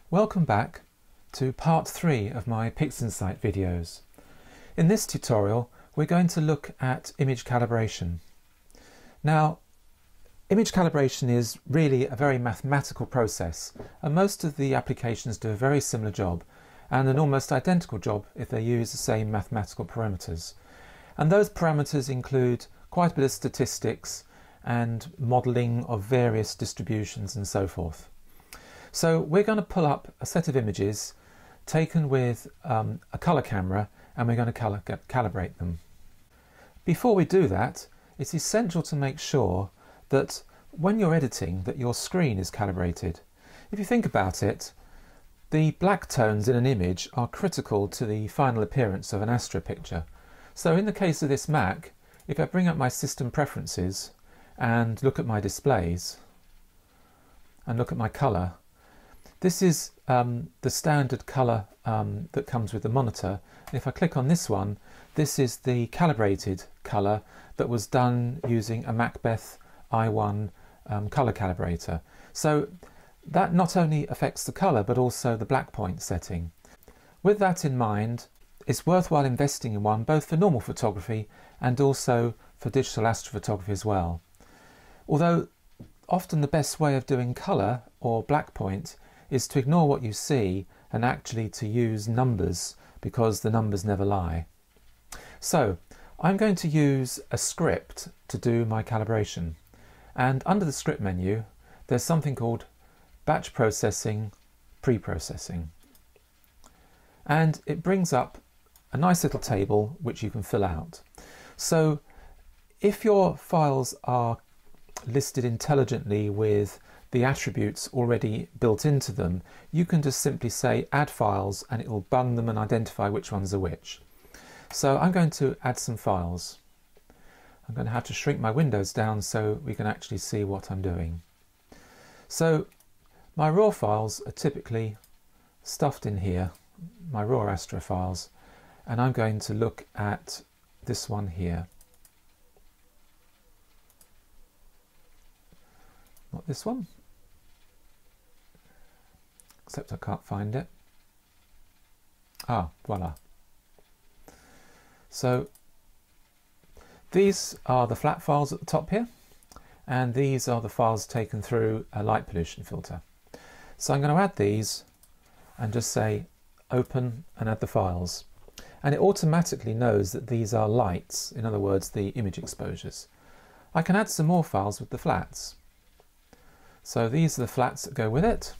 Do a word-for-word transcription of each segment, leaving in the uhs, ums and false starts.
Welcome back to part three of my PixInsight videos. In this tutorial we're going to look at image calibration. Now, image calibration is really a very mathematical process, and most of the applications do a very similar job and an almost identical job if they use the same mathematical parameters. And those parameters include quite a bit of statistics and modelling of various distributions and so forth. So we're going to pull up a set of images taken with um, a colour camera, and we're going to cal calibrate them. Before we do that, it's essential to make sure that when you're editing that your screen is calibrated. If you think about it, the black tones in an image are critical to the final appearance of an astro picture. So in the case of this Mac, if I bring up my system preferences and look at my displays and look at my colour, this is um, the standard colour um, that comes with the monitor. And if I click on this one, this is the calibrated colour that was done using a Macbeth i one um, colour calibrator. So that not only affects the colour but also the black point setting. With that in mind, it's worthwhile investing in one both for normal photography and also for digital astrophotography as well. Although often the best way of doing colour or black point is to ignore what you see and actually to use numbers, because the numbers never lie. So I'm going to use a script to do my calibration, and under the script menu there's something called batch processing, pre-processing, and it brings up a nice little table which you can fill out. So if your files are listed intelligently with the attributes already built into them, you can just simply say add files and it will bung them and identify which ones are which. So I'm going to add some files. I'm going to have to shrink my windows down so we can actually see what I'm doing. So my raw files are typically stuffed in here, my raw astro files, and I'm going to look at this one here. Not this one, except I can't find it. Ah, voila. So these are the flat files at the top here, and these are the files taken through a light pollution filter. So I'm going to add these and just say open and add the files, and it automatically knows that these are lights, in other words the image exposures. I can add some more files with the flats. So these are the flats that go with it.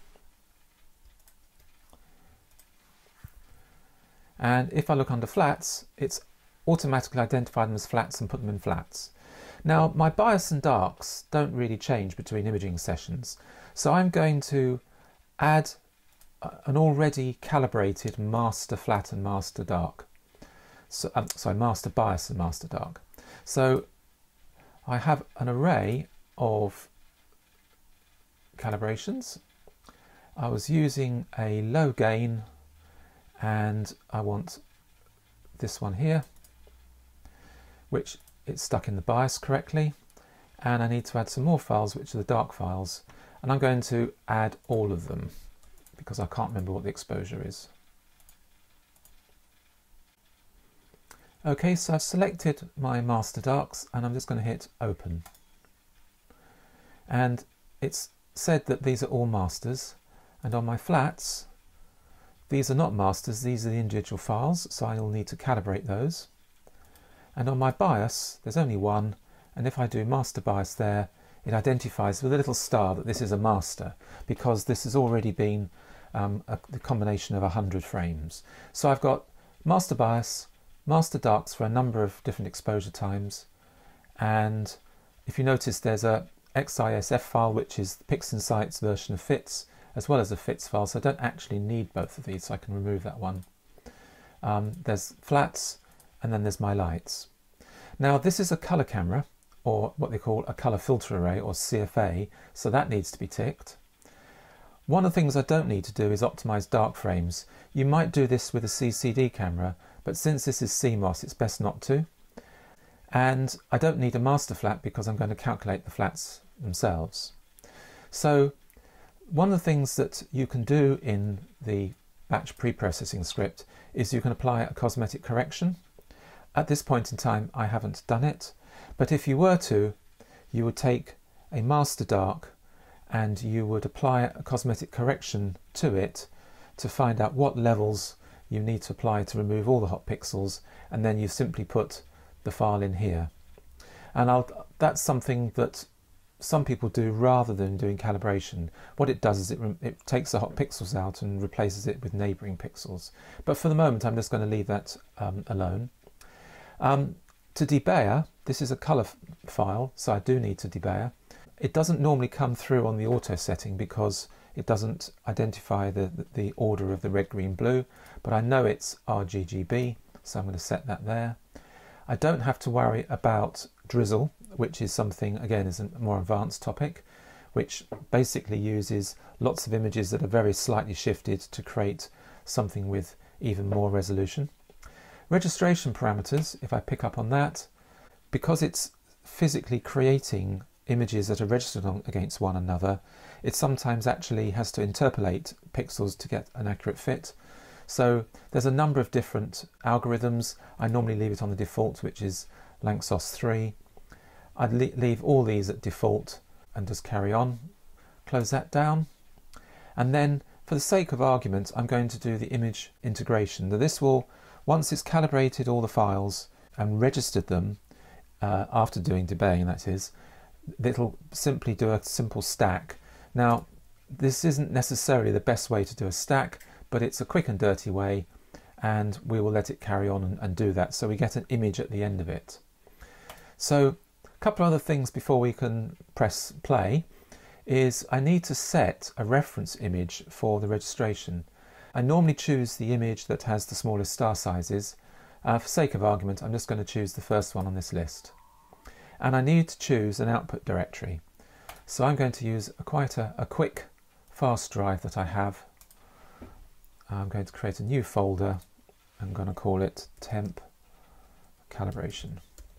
And if I look under flats, it's automatically identified them as flats and put them in flats. Now my bias and darks don't really change between imaging sessions, so I'm going to add an already calibrated master flat and master dark. So, um, sorry, master bias and master dark. So I have an array of calibrations. I was using a low gain, and I want this one here, which it's stuck in the bias correctly, and I need to add some more files which are the dark files, and I'm going to add all of them because I can't remember what the exposure is. Okay, so I've selected my master darks and I'm just going to hit open, and it's said that these are all masters, and on my flats these are not masters, these are the individual files, so I'll need to calibrate those. And on my bias there's only one, and if I do master bias there, it identifies with a little star that this is a master because this has already been um, a, the combination of a hundred frames. So I've got master bias, master darks for a number of different exposure times, and if you notice there's a X I S F file which is PixInsight's version of FITS, as well as a FITS file, so I don't actually need both of these, so I can remove that one. Um, there's flats, and then there's my lights. Now this is a colour camera, or what they call a colour filter array, or C F A, so that needs to be ticked. One of the things I don't need to do is optimise dark frames. You might do this with a C C D camera, but since this is C M O S it's best not to. And I don't need a master flat because I'm going to calculate the flats themselves. So one of the things that you can do in the batch pre-processing script is you can apply a cosmetic correction. At this point in time I haven't done it, but if you were to, you would take a master dark and you would apply a cosmetic correction to it to find out what levels you need to apply to remove all the hot pixels, and then you simply put the file in here. And I'll, that's something that some people do rather than doing calibration. What it does is it, it takes the hot pixels out and replaces it with neighbouring pixels. But for the moment I'm just going to leave that um, alone. Um, to debayer, this is a colour file, so I do need to debayer. It doesn't normally come through on the auto setting because it doesn't identify the, the order of the red, green, blue, but I know it's R G G B, so I'm going to set that there. I don't have to worry about drizzle, which is something, again, is a more advanced topic, which basically uses lots of images that are very slightly shifted to create something with even more resolution. Registration parameters, if I pick up on that, because it's physically creating images that are registered on, against one another, it sometimes actually has to interpolate pixels to get an accurate fit. So there's a number of different algorithms. I normally leave it on the default, which is Lanczos three. I'd le leave all these at default and just carry on. Close that down. And then, for the sake of argument, I'm going to do the image integration. Now this will, once it's calibrated all the files and registered them, uh, after doing debaying that is, it'll simply do a simple stack. Now this isn't necessarily the best way to do a stack, but it's a quick and dirty way, and we will let it carry on and, and do that, so we get an image at the end of it. So a couple of other things before we can press play is I need to set a reference image for the registration. I normally choose the image that has the smallest star sizes. Uh, for sake of argument, I'm just going to choose the first one on this list. And I need to choose an output directory. So I'm going to use a quite a, a quick, fast drive that I have. I'm going to create a new folder. I'm going to call it temp calibration.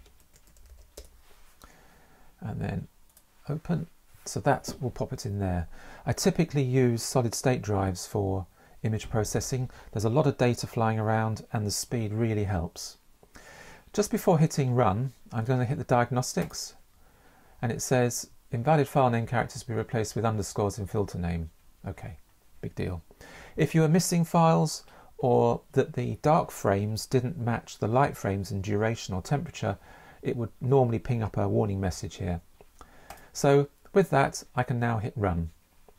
And then open. So that will pop it in there. I typically use solid state drives for image processing. There's a lot of data flying around and the speed really helps. Just before hitting run, I'm going to hit the diagnostics, and it says invalid file name characters be replaced with underscores in filter name. Okay, big deal. If you are missing files, or that the dark frames didn't match the light frames in duration or temperature, it would normally ping up a warning message here. So with that, I can now hit run.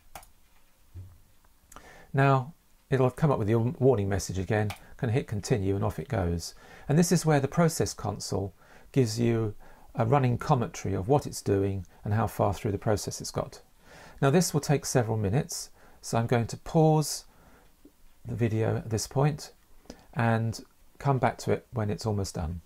Now it'll come up with the warning message again. Can hit continue and off it goes. And this is where the process console gives you a running commentary of what it's doing and how far through the process it's got. Now this will take several minutes, so I'm going to pause the video at this point and come back to it when it's almost done.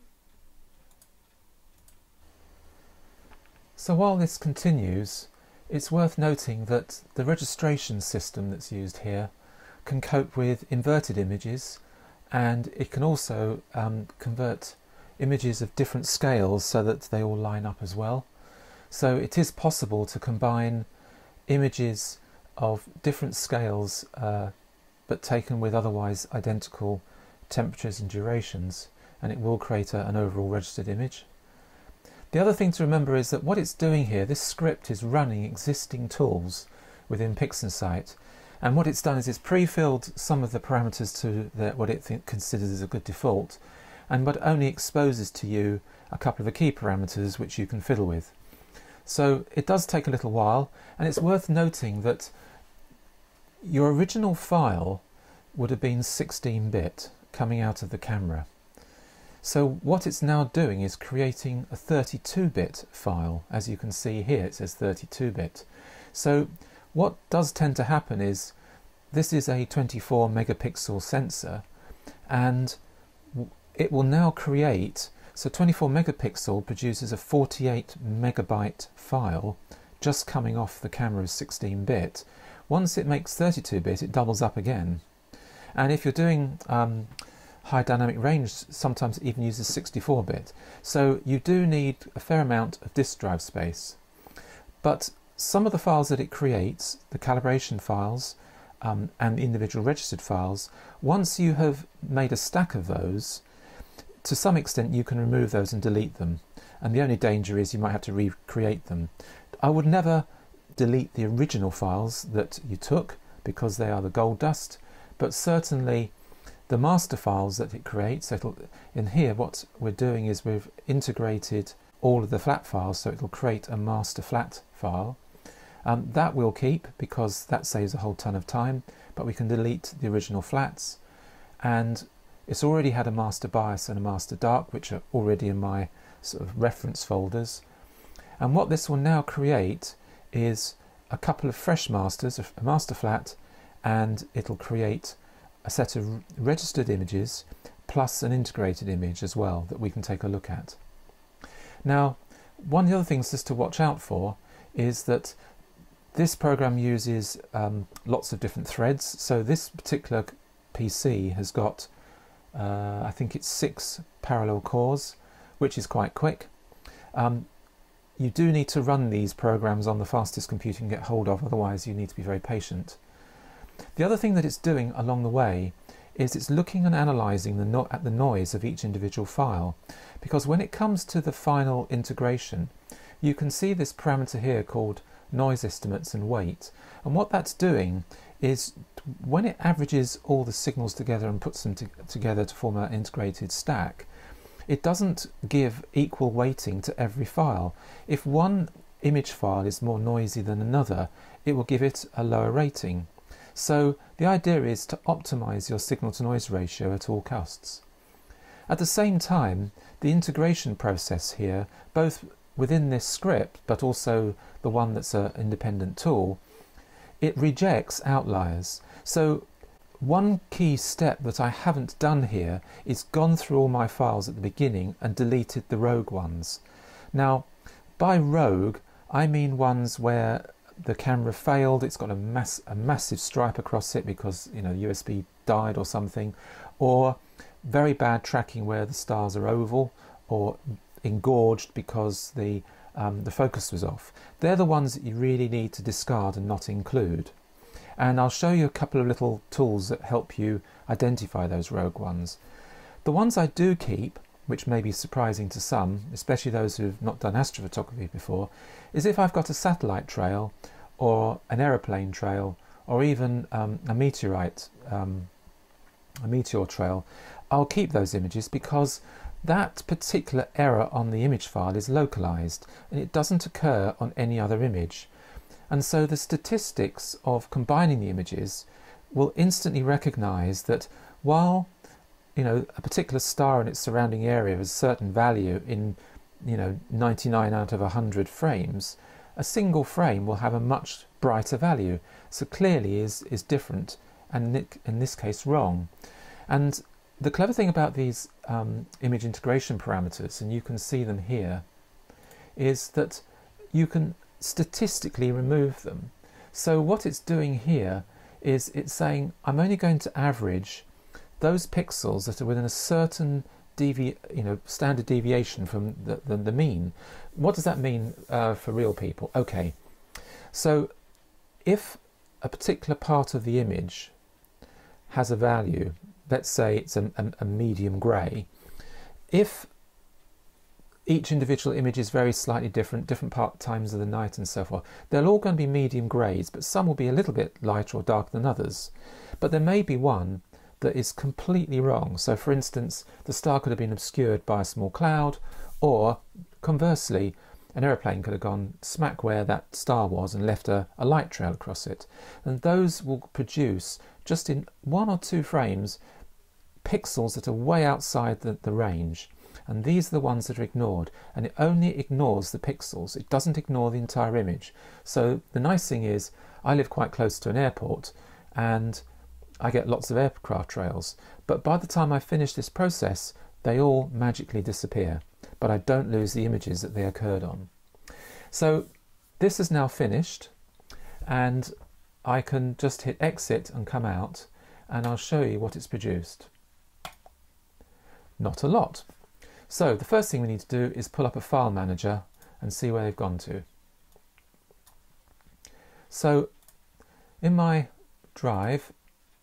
So while this continues, it's worth noting that the registration system that's used here can cope with inverted images, and it can also um, convert images of different scales so that they all line up as well. So it is possible to combine images of different scales uh, but taken with otherwise identical temperatures and durations, and it will create a, an overall registered image. The other thing to remember is that what it's doing here, this script is running existing tools within PixInsight, and what it's done is it's pre-filled some of the parameters to the, what it think, considers as a good default, and but only exposes to you a couple of the key parameters which you can fiddle with. So it does take a little while, and it's worth noting that your original file would have been sixteen bit coming out of the camera. So what it's now doing is creating a thirty-two bit file. As you can see here, it says thirty-two bit. So what does tend to happen is this is a twenty-four megapixel sensor, and it will now create, so twenty-four megapixel produces a forty-eight megabyte file just coming off the camera's sixteen bit. Once it makes thirty-two bit, it doubles up again. And if you're doing um, high dynamic range, sometimes it even uses sixty-four bit. So you do need a fair amount of disk drive space. But some of the files that it creates, the calibration files um, and the individual registered files, once you have made a stack of those, to some extent you can remove those and delete them. And the only danger is you might have to recreate them. I would never delete the original files that you took because they are the gold dust, but certainly the master files that it creates. It'll, in here what we're doing is we've integrated all of the flat files, so it'll create a master flat file. Um, that we'll keep because that saves a whole ton of time, but we can delete the original flats, and it's already had a master bias and a master dark, which are already in my sort of reference folders. And what this will now create is a couple of fresh masters, a master flat, and it'll create a set of registered images plus an integrated image as well that we can take a look at. Now, one of the other things just to watch out for is that this program uses um, lots of different threads. So this particular P C has got, uh, I think it's six parallel cores, which is quite quick. Um, you do need to run these programs on the fastest computer you can get hold of, otherwise you need to be very patient. The other thing that it's doing along the way is it's looking and analysing the no at the noise of each individual file, because when it comes to the final integration, you can see this parameter here called noise estimates and weight, and what that's doing is when it averages all the signals together and puts them to together to form an integrated stack, it doesn't give equal weighting to every file. If one image file is more noisy than another, it will give it a lower rating. So the idea is to optimize your signal to noise ratio at all costs. At the same time, the integration process here, both within this script but also the one that's an independent tool, it rejects outliers. So one key step that I haven't done here is gone through all my files at the beginning and deleted the rogue ones. Now, by rogue, I mean ones where the camera failed, it's got a, mass, a massive stripe across it because, you know, U S B died or something, or very bad tracking where the stars are oval, or engorged because the, um, the focus was off. They're the ones that you really need to discard and not include. And I'll show you a couple of little tools that help you identify those rogue ones. The ones I do keep, which may be surprising to some, especially those who've not done astrophotography before, is if I've got a satellite trail or an aeroplane trail or even um, a meteorite, um, a meteor trail, I'll keep those images because that particular error on the image file is localized and it doesn't occur on any other image. And so the statistics of combining the images will instantly recognize that while, you know, a particular star and its surrounding area has a certain value in, you know, ninety-nine out of one hundred frames, a single frame will have a much brighter value. So clearly is, is different, and in this case wrong. And the clever thing about these um, image integration parameters, and you can see them here, is that you can statistically remove them. So what it's doing here is it's saying I'm only going to average those pixels that are within a certain devi you know, standard deviation from the, the, the mean. What does that mean uh, for real people? Okay, so if a particular part of the image has a value, let's say it's a, a, a medium grey, if each individual image is very slightly different, different part times of the night and so forth, they're all going to be medium greys, but some will be a little bit lighter or darker than others. But there may be one that is completely wrong. So for instance, the star could have been obscured by a small cloud, or conversely, an aeroplane could have gone smack where that star was and left a, a light trail across it. And those will produce, just in one or two frames, pixels that are way outside the, the range. And these are the ones that are ignored, and it only ignores the pixels. It doesn't ignore the entire image. So the nice thing is, I live quite close to an airport and I get lots of aircraft trails, but by the time I finish this process, they all magically disappear, but I don't lose the images that they occurred on. So this is now finished, and I can just hit exit and come out, and I'll show you what it's produced. Not a lot. So the first thing we need to do is pull up a file manager and see where they've gone to. So in my drive,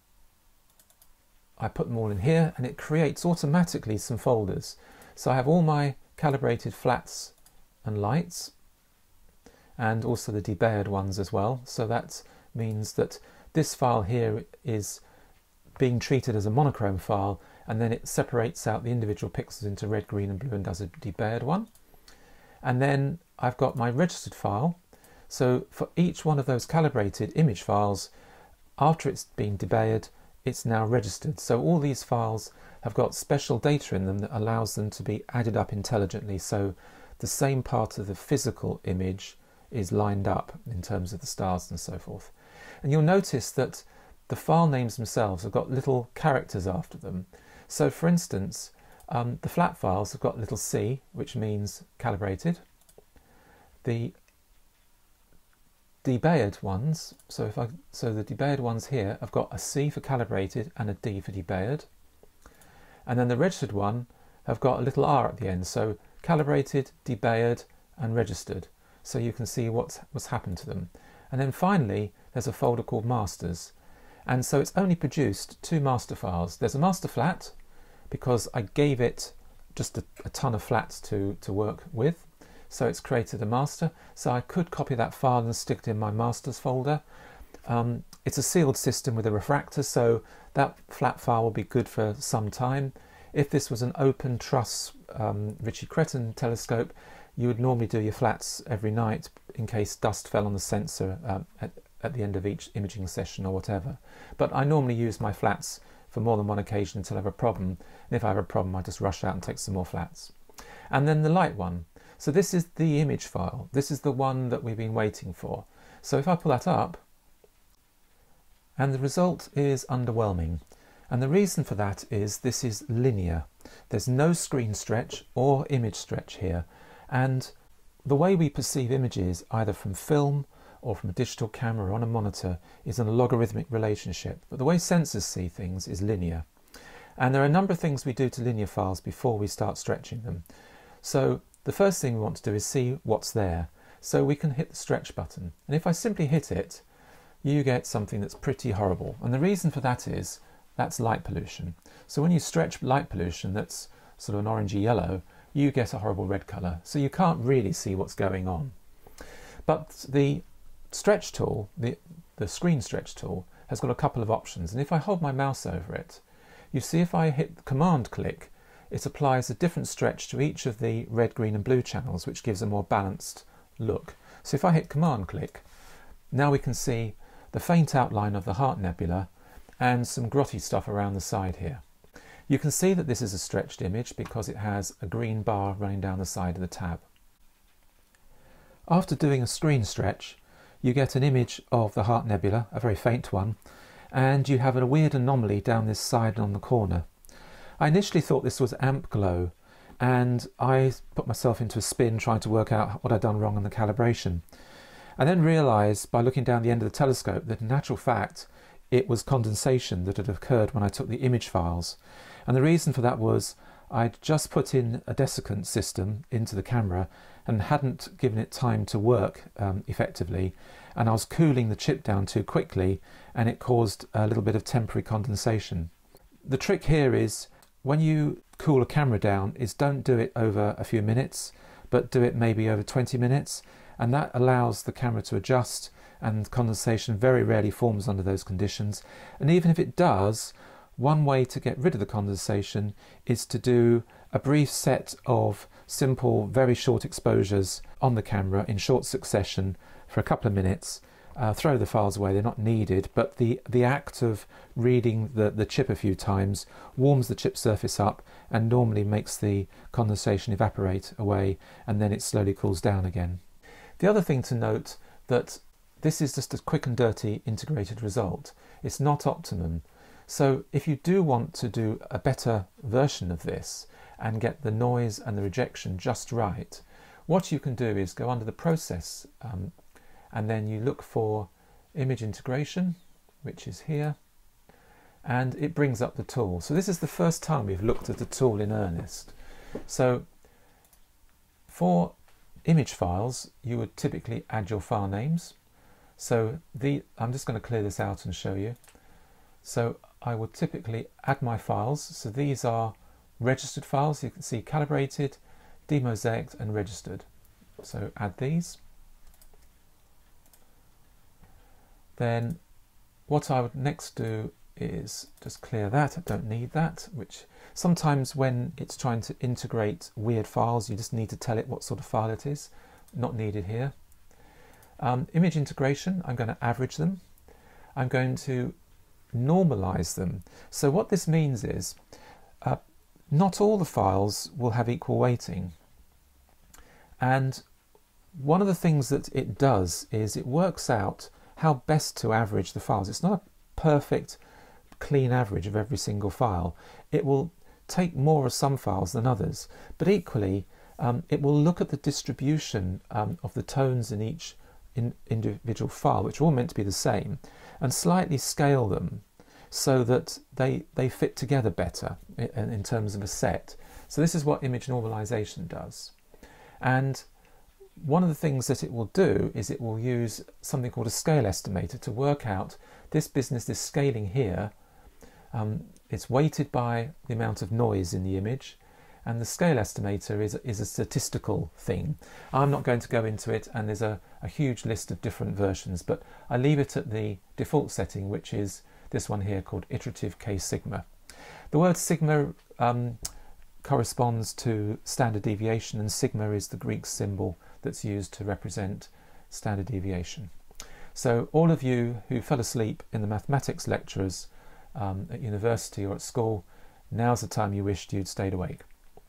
I put them all in here and it creates automatically some folders. So I have all my calibrated flats and lights, and also the debayered ones as well. So that means that this file here is being treated as a monochrome file, and then it separates out the individual pixels into red, green and blue and does a debayered one. And then I've got my registered file. So for each one of those calibrated image files, after it's been debayered, it's now registered. So all these files have got special data in them that allows them to be added up intelligently. So the same part of the physical image is lined up in terms of the stars and so forth. And you'll notice that the file names themselves have got little characters after them. So for instance, um, the flat files have got little c, which means calibrated. The debayered ones, so if I so the debayered ones here have got a C for calibrated and a D for debayered. And then the registered one have got a little R at the end, so calibrated, debayered and registered. So you can see what's, what's happened to them. And then finally, there's a folder called masters. And so it's only produced two master files. There's a master flat, because I gave it just a, a ton of flats to, to work with. So it's created a master. So I could copy that file and stick it in my masters folder. Um, it's a sealed system with a refractor, so that flat file will be good for some time. If this was an open truss um, Ritchie-Creton telescope, you would normally do your flats every night in case dust fell on the sensor um, at, at the end of each imaging session or whatever. But I normally use my flats for more than one occasion until I have a problem. And if I have a problem, I just rush out and take some more flats. And then the light one. So this is the image file. This is the one that we've been waiting for. So if I pull that up, and the result is underwhelming. And the reason for that is this is linear. There's no screen stretch or image stretch here. And the way we perceive images, either from film or from a digital camera or on a monitor, is in a logarithmic relationship. But the way sensors see things is linear. And there are a number of things we do to linear files before we start stretching them. So the first thing we want to do is see what's there. So we can hit the stretch button. And if I simply hit it, you get something that's pretty horrible. And the reason for that is that's light pollution. So when you stretch light pollution that's sort of an orangey yellow, you get a horrible red colour. So you can't really see what's going on. But the stretch tool, the, the screen stretch tool, has got a couple of options. And if I hold my mouse over it, you see if I hit command click, it applies a different stretch to each of the red, green and blue channels, which gives a more balanced look. So if I hit command click, now we can see the faint outline of the Heart Nebula and some grotty stuff around the side here. You can see that this is a stretched image because it has a green bar running down the side of the tab. After doing a screen stretch, you get an image of the Heart Nebula, a very faint one, and you have a weird anomaly down this side and on the corner. I initially thought this was amp glow, and I put myself into a spin trying to work out what I'd done wrong on the calibration. I then realised by looking down the end of the telescope that in actual fact it was condensation that had occurred when I took the image files. And the reason for that was I'd just put in a desiccant system into the camera and hadn't given it time to work um, effectively, and I was cooling the chip down too quickly and it caused a little bit of temporary condensation. The trick here is when you cool a camera down is don't do it over a few minutes, but do it maybe over twenty minutes, and that allows the camera to adjust, and condensation very rarely forms under those conditions. And even if it does, one way to get rid of the condensation is to do a brief set of simple, very short exposures on the camera in short succession for a couple of minutes. Uh, throw the files away, they're not needed, but the, the act of reading the, the chip a few times warms the chip surface up and normally makes the condensation evaporate away, and then it slowly cools down again. The other thing to note that this is just a quick and dirty integrated result. It's not optimum. So if you do want to do a better version of this and get the noise and the rejection just right, what you can do is go under the process um, and then you look for image integration, which is here, and it brings up the tool. So this is the first time we've looked at the tool in earnest. So for image files, you would typically add your file names. So the, I'm just going to clear this out and show you. So I would typically add my files. So these are registered files. You can see calibrated, demosaicked and registered. So add these. Then what I would next do is just clear that. I don't need that, which sometimes when it's trying to integrate weird files, you just need to tell it what sort of file it is. Not needed here. Um, image integration, I'm going to average them. I'm going to normalize them. So what this means is uh, not all the files will have equal weighting. And one of the things that it does is it works out how best to average the files. It's not a perfect clean average of every single file. It will take more of some files than others, but equally um, it will look at the distribution um, of the tones in each in individual file, which are all meant to be the same, and slightly scale them so that they they fit together better in, in terms of a set. So this is what image normalization does. And one of the things that it will do is it will use something called a scale estimator to work out this business, this scaling here. Um, it's weighted by the amount of noise in the image, and the scale estimator is, is a statistical thing. I'm not going to go into it, and there's a, a huge list of different versions, but I leave it at the default setting, which is this one here called iterative K sigma. The word sigma um, corresponds to standard deviation, and sigma is the Greek symbol that's used to represent standard deviation. So all of you who fell asleep in the mathematics lectures um, at university or at school, now's the time you wished you'd stayed awake.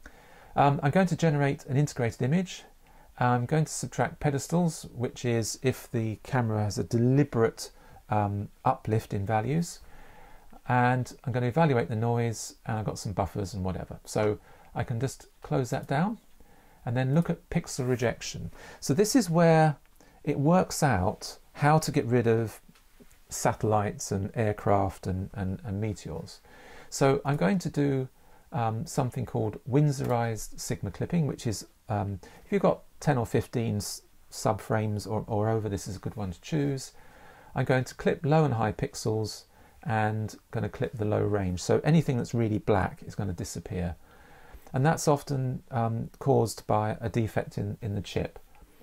Um, I'm going to generate an integrated image. I'm going to subtract pedestals, which is if the camera has a deliberate um, uplift in values. And I'm going to evaluate the noise, and I've got some buffers and whatever. So I can just close that down and then look at pixel rejection. So this is where it works out how to get rid of satellites and aircraft and, and, and meteors. So I'm going to do um, something called Windsorized sigma clipping, which is um, if you've got ten or fifteen subframes or, or over, this is a good one to choose. I'm going to clip low and high pixels and going to clip the low range. So anything that's really black is going to disappear. And that's often um, caused by a defect in, in the chip.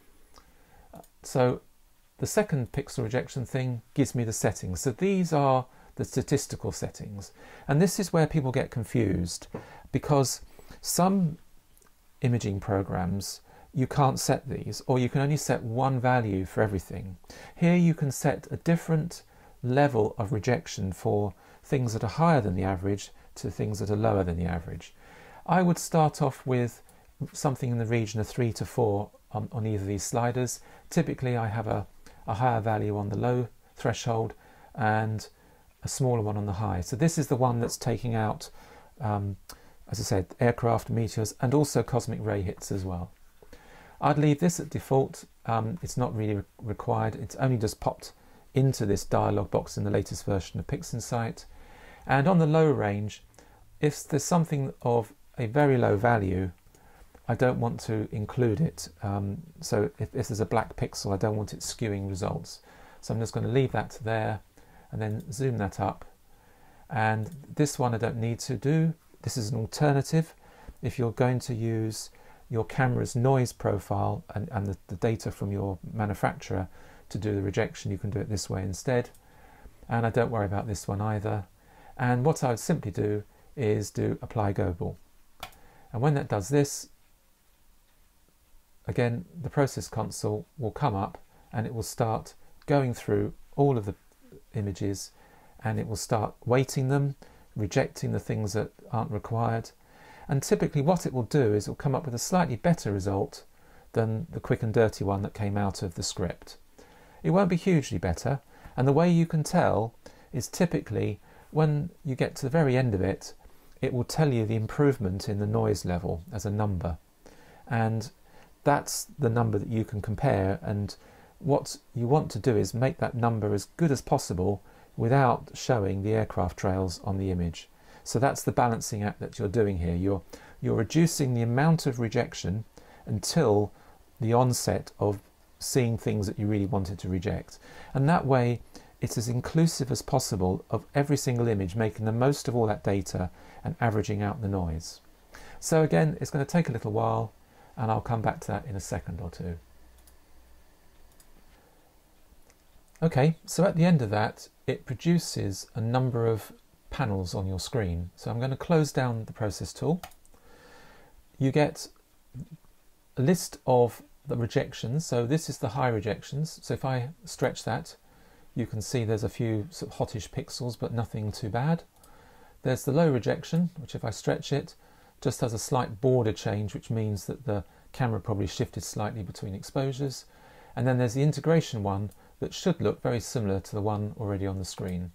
So the second pixel rejection thing gives me the settings. So these are the statistical settings. And this is where people get confused, because some imaging programs, you can't set these, or you can only set one value for everything. Here you can set a different level of rejection for things that are higher than the average to things that are lower than the average. I would start off with something in the region of three to four on, on either of these sliders. Typically I have a, a higher value on the low threshold and a smaller one on the high. So this is the one that's taking out, um, as I said, aircraft, meteors, and also cosmic ray hits as well. I'd leave this at default. Um, it's not really re required. It's only just popped into this dialog box in the latest version of PixInsight. And on the low range, if there's something of a very low value, I don't want to include it. Um, so if, if there's a black pixel, I don't want it skewing results. So I'm just going to leave that there and then zoom that up. And this one I don't need to do. This is an alternative. If you're going to use your camera's noise profile and, and the, the data from your manufacturer to do the rejection, you can do it this way instead. And I don't worry about this one either. And what I would simply do is do apply global. And when that does this, again, the process console will come up and it will start going through all of the images, and it will start weighting them, rejecting the things that aren't required. And typically what it will do is it will come up with a slightly better result than the quick and dirty one that came out of the script. It won't be hugely better, and the way you can tell is typically when you get to the very end of it, it will tell you the improvement in the noise level as a number, and that's the number that you can compare. And what you want to do is make that number as good as possible without showing the aircraft trails on the image. So that's the balancing act that you're doing here. You're, you're reducing the amount of rejection until the onset of seeing things that you really wanted to reject. And that way it's as inclusive as possible of every single image, making the most of all that data and averaging out the noise. So again, it's going to take a little while, and I'll come back to that in a second or two. Okay, so at the end of that, it produces a number of panels on your screen. So I'm going to close down the process tool. You get a list of the rejections. So this is the high rejections. So if I stretch that, you can see there's a few sort of hottish pixels, but nothing too bad. There's the low rejection, which if I stretch it, just has a slight border change, which means that the camera probably shifted slightly between exposures. And then there's the integration one that should look very similar to the one already on the screen.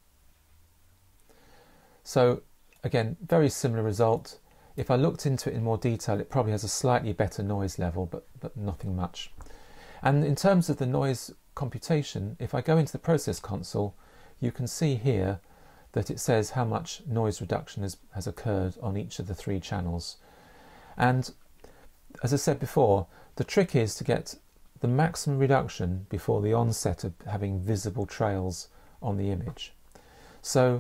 So again, very similar result. If I looked into it in more detail, it probably has a slightly better noise level, but, but nothing much. And in terms of the noise computation, if I go into the process console, you can see here that it says how much noise reduction has, has occurred on each of the three channels. And as I said before, the trick is to get the maximum reduction before the onset of having visible trails on the image. So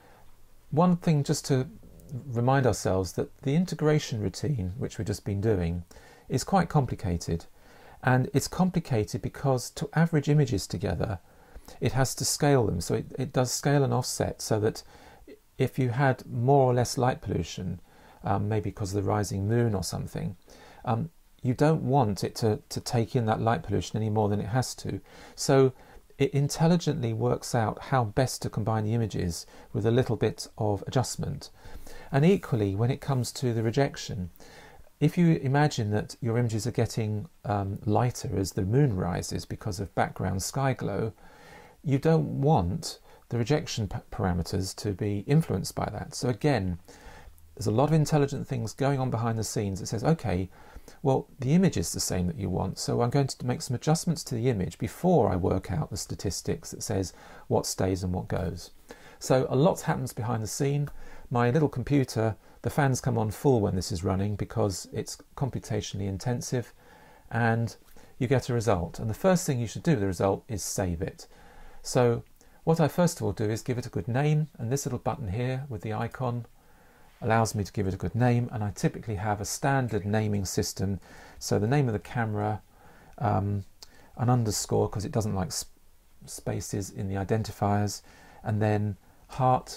one thing just to remind ourselves that the integration routine, which we've just been doing, is quite complicated. And it's complicated because to average images together, it has to scale them. So it, it does scale and offset, so that if you had more or less light pollution, um, maybe because of the rising moon or something, um, you don't want it to, to take in that light pollution any more than it has to. So it intelligently works out how best to combine the images with a little bit of adjustment. And equally, when it comes to the rejection, if you imagine that your images are getting um, lighter as the moon rises because of background sky glow, you don't want the rejection parameters to be influenced by that. So again, there's a lot of intelligent things going on behind the scenes that says, okay, well, the image is the same that you want, so I'm going to make some adjustments to the image before I work out the statistics that says what stays and what goes. So a lot happens behind the scene. My little computer, the fans come on full when this is running because it's computationally intensive, and you get a result. And the first thing you should do with the result is save it. So what I first of all do is give it a good name, and this little button here with the icon allows me to give it a good name, and I typically have a standard naming system. So the name of the camera, um, an underscore because it doesn't like sp spaces in the identifiers, and then heart,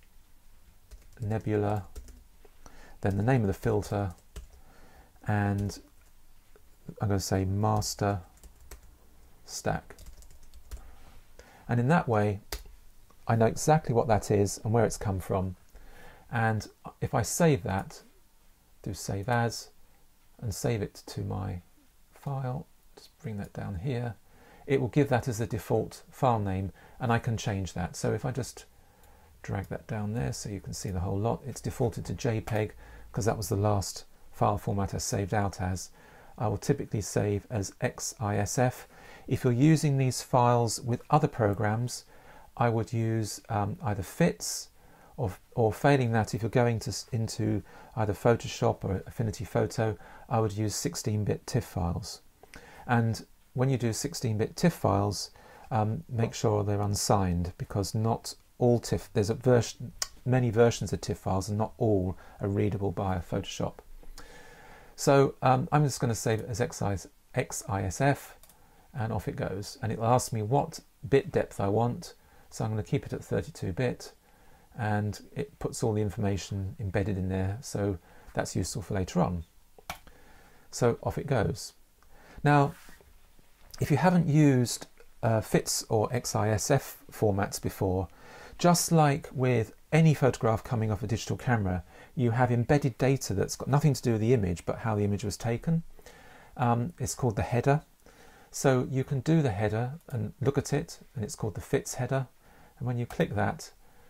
nebula, then the name of the filter, and I'm going to say master stack. And in that way, I know exactly what that is and where it's come from. And if I save that, do save as, and save it to my file, just bring that down here, it will give that as a default file name, and I can change that. So if I just drag that down there so you can see the whole lot, it's defaulted to JPEG because that was the last file format I saved out as. I will typically save as X I S F. If you're using these files with other programs, I would use um, either FITS, or, or failing that, if you're going to, into either Photoshop or Affinity Photo, I would use sixteen bit TIFF files. And when you do sixteen bit TIFF files, um, make sure they're unsigned, because not all TIFF, there's a version, many versions of TIFF files, and not all are readable by Photoshop. So um, I'm just going to save it as X I S F, and off it goes. And it'll ask me what bit depth I want, so I'm going to keep it at thirty-two bit, and it puts all the information embedded in there, so that's useful for later on. So off it goes. Now, if you haven't used uh, FITS or X I S F formats before, just like with any photograph coming off a digital camera, you have embedded data that's got nothing to do with the image but how the image was taken. Um, it's called the header. So you can do the header and look at it, and it's called the FITS header. And when you click that,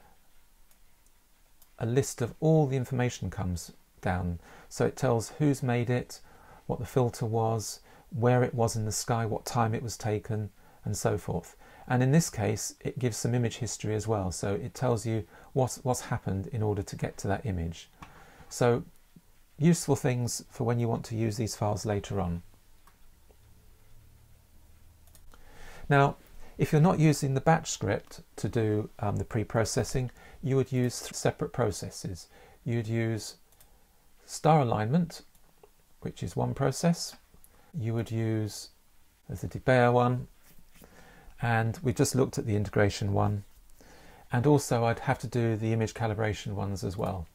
a list of all the information comes down. So it tells who's made it, what the filter was, where it was in the sky, what time it was taken, and so forth. And in this case, it gives some image history as well. So it tells you what, what's happened in order to get to that image. So useful things for when you want to use these files later on. Now, if you're not using the batch script to do um, the pre-processing, you would use separate processes. You'd use star alignment, which is one process. You would use, there's the debayer one, and we just looked at the integration one. And also I'd have to do the image calibration ones as well.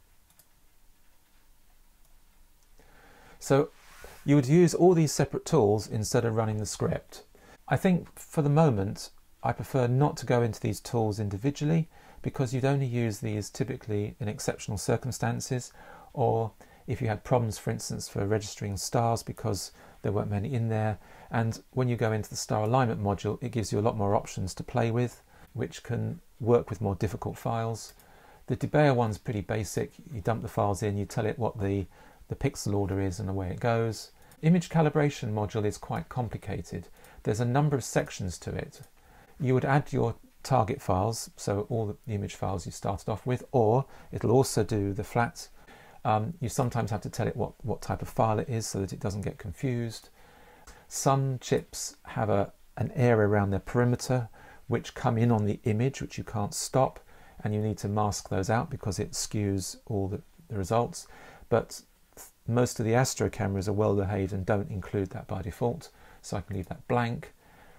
So you would use all these separate tools instead of running the script. I think for the moment I prefer not to go into these tools individually, because you'd only use these typically in exceptional circumstances, or if you had problems, for instance, for registering stars because there weren't many in there. And when you go into the star alignment module, it gives you a lot more options to play with, which can work with more difficult files. The debayer one's pretty basic. You dump the files in, you tell it what the, the pixel order is and away it goes. Image calibration module is quite complicated. There's a number of sections to it. You would add your target files, so all the image files you started off with, or it'll also do the flat. Um, you sometimes have to tell it what, what type of file it is so that it doesn't get confused. Some chips have a, an area around their perimeter which come in on the image, which you can't stop, and you need to mask those out because it skews all the, the results. But most of the Astro cameras are well behaved and don't include that by default, so I can leave that blank.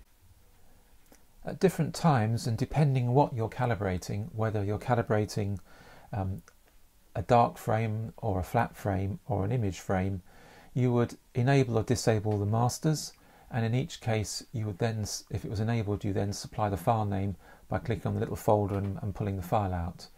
At different times, and depending what you're calibrating, whether you're calibrating um, a dark frame or a flat frame or an image frame, you would enable or disable the masters, and in each case you would then, if it was enabled, you then supply the file name by clicking on the little folder and, and pulling the file out.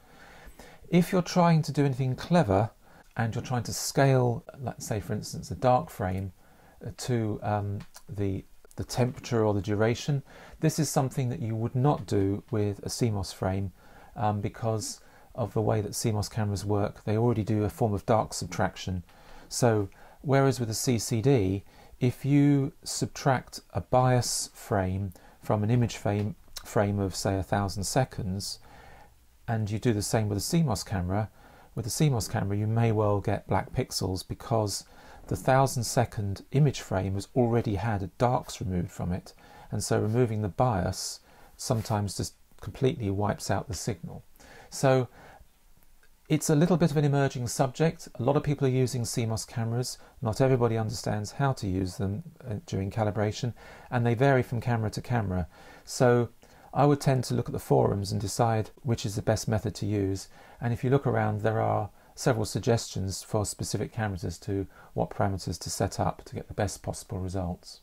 If you're trying to do anything clever and you're trying to scale, let's say for instance a dark frame to um, the the temperature or the duration, this is something that you would not do with a C M O S frame um, because of the way that C M O S cameras work. They already do a form of dark subtraction. So whereas with a C C D, if you subtract a bias frame from an image frame, frame of say a thousand seconds, and you do the same with a C M O S camera, with a C M O S camera you may well get black pixels because the thousand second image frame has already had darks removed from it, and so removing the bias sometimes just completely wipes out the signal. So it's a little bit of an emerging subject. A lot of people are using C M O S cameras. Not everybody understands how to use them during calibration, and they vary from camera to camera. So I would tend to look at the forums and decide which is the best method to use. And if you look around, there are several suggestions for specific cameras as to what parameters to set up to get the best possible results.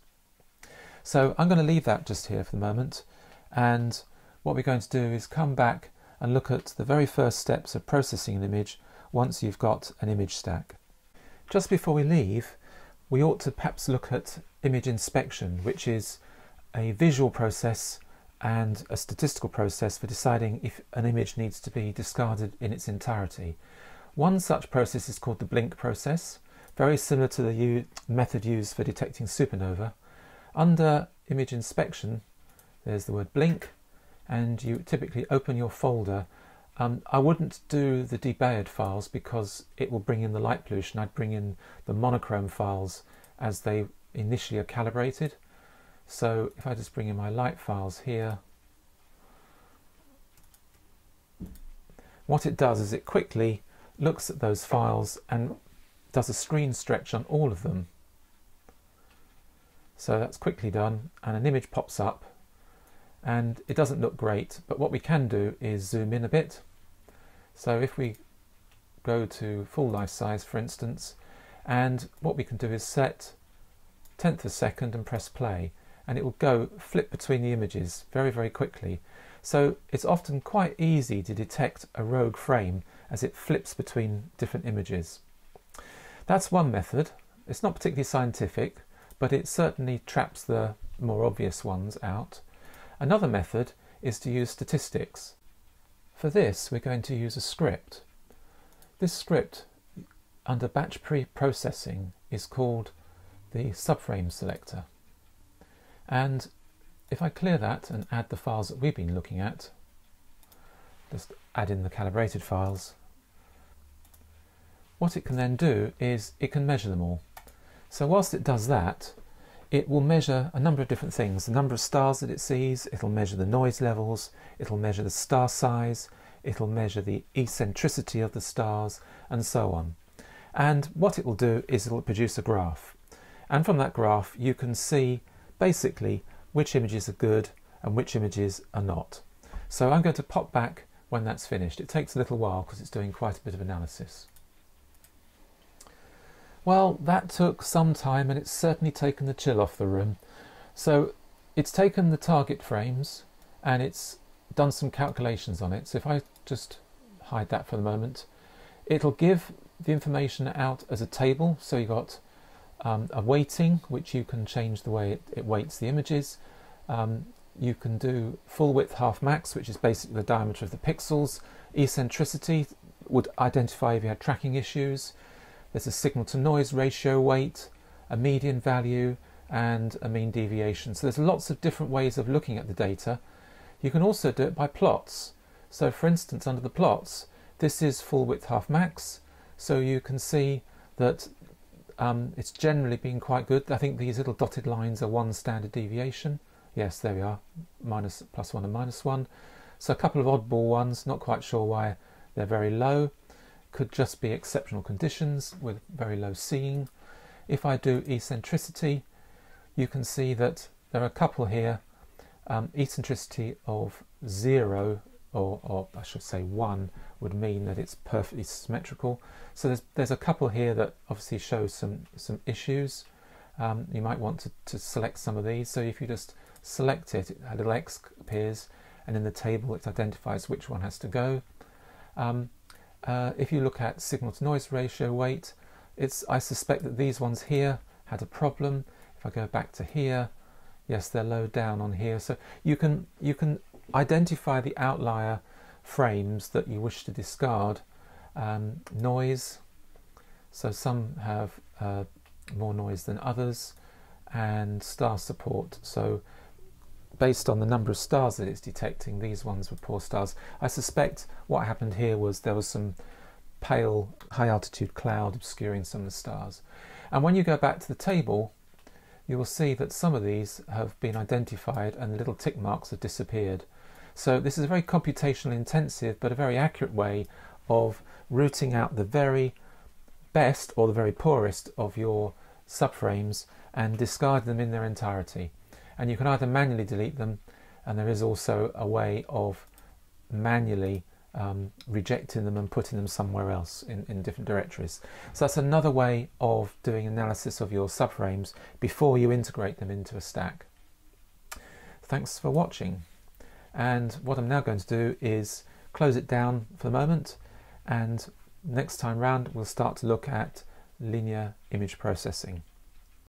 So I'm going to leave that just here for the moment, and what we're going to do is come back and look at the very first steps of processing an image once you've got an image stack. Just before we leave, we ought to perhaps look at image inspection, which is a visual process and a statistical process for deciding if an image needs to be discarded in its entirety. One such process is called the blink process, very similar to the u method used for detecting supernova. Under image inspection, there's the word blink, and you typically open your folder. Um, I wouldn't do the debayered files because it will bring in the light pollution. I'd bring in the monochrome files as they initially are calibrated. So if I just bring in my light files here, what it does is it quickly looks at those files and does a screen stretch on all of them. So that's quickly done, and an image pops up, and it doesn't look great, but what we can do is zoom in a bit. So if we go to full life size, for instance, and what we can do is set tenth of a second and press play, and it will go flip between the images very very quickly. So it's often quite easy to detect a rogue frame as it flips between different images. That's one method. It's not particularly scientific, but it certainly traps the more obvious ones out. Another method is to use statistics. For this, we're going to use a script. This script, under batch pre-processing, is called the subframe selector. And if I clear that and add the files that we've been looking at, just add in the calibrated files, what it can then do is it can measure them all. So whilst it does that, it will measure a number of different things. The number of stars that it sees, it'll measure the noise levels, it'll measure the star size, it'll measure the eccentricity of the stars, and so on. And what it will do is it'll produce a graph. And from that graph you can see basically which images are good and which images are not. So I'm going to pop back when that's finished. It takes a little while because it's doing quite a bit of analysis. Well, that took some time, and it's certainly taken the chill off the room. So it's taken the target frames and it's done some calculations on it. So if I just hide that for the moment, it'll give the information out as a table. So you've got um, a weighting, which you can change the way it, it weights the images. Um, you can do full width half max, which is basically the diameter of the pixels. Eccentricity would identify if you had tracking issues. There's a signal to noise ratio weight, a median value, and a mean deviation. So there's lots of different ways of looking at the data. You can also do it by plots. So for instance, under the plots, this is full width half max. So you can see that um, it's generally been quite good. I think these little dotted lines are one standard deviation. Yes, there we are, minus, plus one and minus one. So a couple of oddball ones, not quite sure why they're very low. Could just be exceptional conditions with very low seeing. If I do eccentricity, you can see that there are a couple here. Um, eccentricity of zero, or, or I should say one, would mean that it's perfectly symmetrical. So there's, there's a couple here that obviously show some, some issues. Um, you might want to, to select some of these. So if you just select it, a little X appears, and in the table it identifies which one has to go. Um, Uh, if you look at signal to noise ratio weight, it's, I suspect that these ones here had a problem. If I go back to here, yes, they're low down on here. So you can, you can identify the outlier frames that you wish to discard. Um, noise, so some have uh, more noise than others, and star support. So based on the number of stars that it's detecting, these ones were poor stars. I suspect what happened here was there was some pale high altitude cloud obscuring some of the stars. And when you go back to the table, you will see that some of these have been identified and the little tick marks have disappeared. So this is a very computationally intensive but a very accurate way of rooting out the very best or the very poorest of your subframes and discard them in their entirety. And you can either manually delete them, and there is also a way of manually um, rejecting them and putting them somewhere else in, in different directories. So that's another way of doing analysis of your subframes before you integrate them into a stack. Thanks for watching. And what I'm now going to do is close it down for the moment, and next time round we'll start to look at linear image processing.